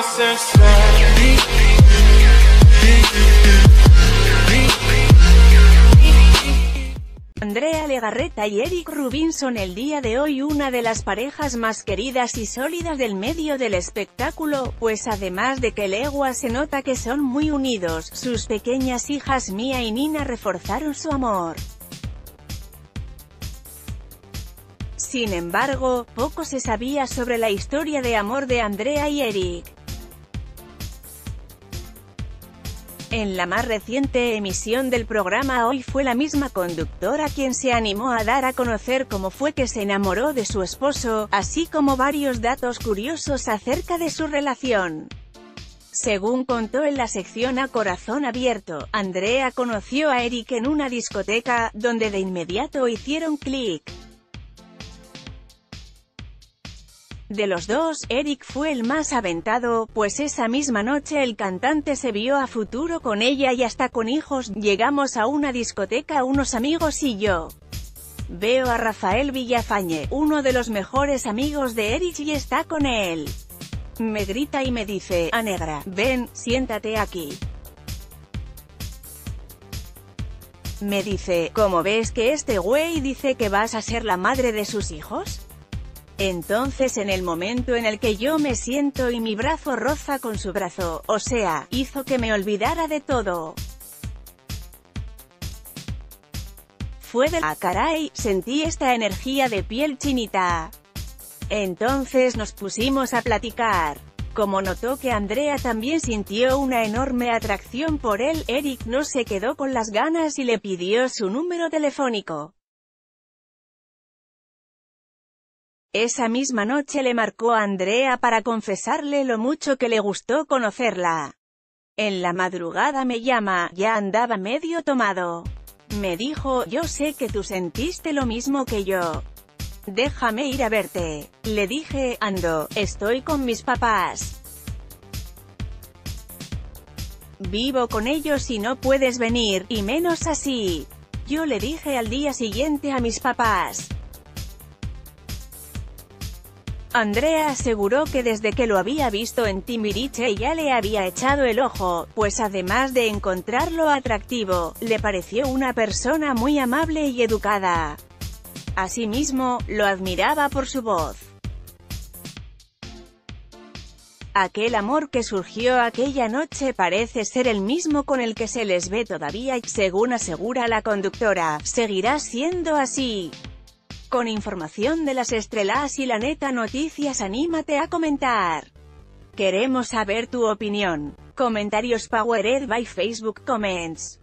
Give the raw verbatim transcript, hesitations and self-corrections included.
Andrea Legarreta y Eric Rubin son el día de hoy una de las parejas más queridas y sólidas del medio del espectáculo, pues además de que legua se nota que son muy unidos, sus pequeñas hijas Mía y Nina reforzaron su amor. Sin embargo, poco se sabía sobre la historia de amor de Andrea y Eric. En la más reciente emisión del programa Hoy fue la misma conductora quien se animó a dar a conocer cómo fue que se enamoró de su esposo, así como varios datos curiosos acerca de su relación. Según contó en la sección A Corazón Abierto, Andrea conoció a Eric en una discoteca, donde de inmediato hicieron clic. De los dos, Eric fue el más aventado, pues esa misma noche el cantante se vio a futuro con ella y hasta con hijos. Llegamos a una discoteca unos amigos y yo. Veo a Rafael Villafañe, uno de los mejores amigos de Eric, y está con él. Me grita y me dice: "Ah, negra, ven, siéntate aquí". Me dice: "¿Cómo ves que este güey dice que vas a ser la madre de sus hijos?". Entonces, en el momento en el que yo me siento y mi brazo roza con su brazo, o sea, hizo que me olvidara de todo. Fue de ¡ah, caray! Sentí esta energía de piel chinita. Entonces nos pusimos a platicar. Como notó que Andrea también sintió una enorme atracción por él, Eric no se quedó con las ganas y le pidió su número telefónico. Esa misma noche le marcó a Andrea para confesarle lo mucho que le gustó conocerla. En la madrugada me llama, ya andaba medio tomado. Me dijo: "Yo sé que tú sentiste lo mismo que yo. Déjame ir a verte". Le dije: "Ando, estoy con mis papás. Vivo con ellos y no puedes venir, y menos así". Yo le dije al día siguiente a mis papás. Andrea aseguró que desde que lo había visto en Timbiriche ya le había echado el ojo, pues además de encontrarlo atractivo, le pareció una persona muy amable y educada. Asimismo, lo admiraba por su voz. Aquel amor que surgió aquella noche parece ser el mismo con el que se les ve todavía y, según asegura la conductora, seguirá siendo así. Con información de las estrelas y La Neta Noticias, anímate a comentar. Queremos saber tu opinión. Comentarios powered by Facebook Comments.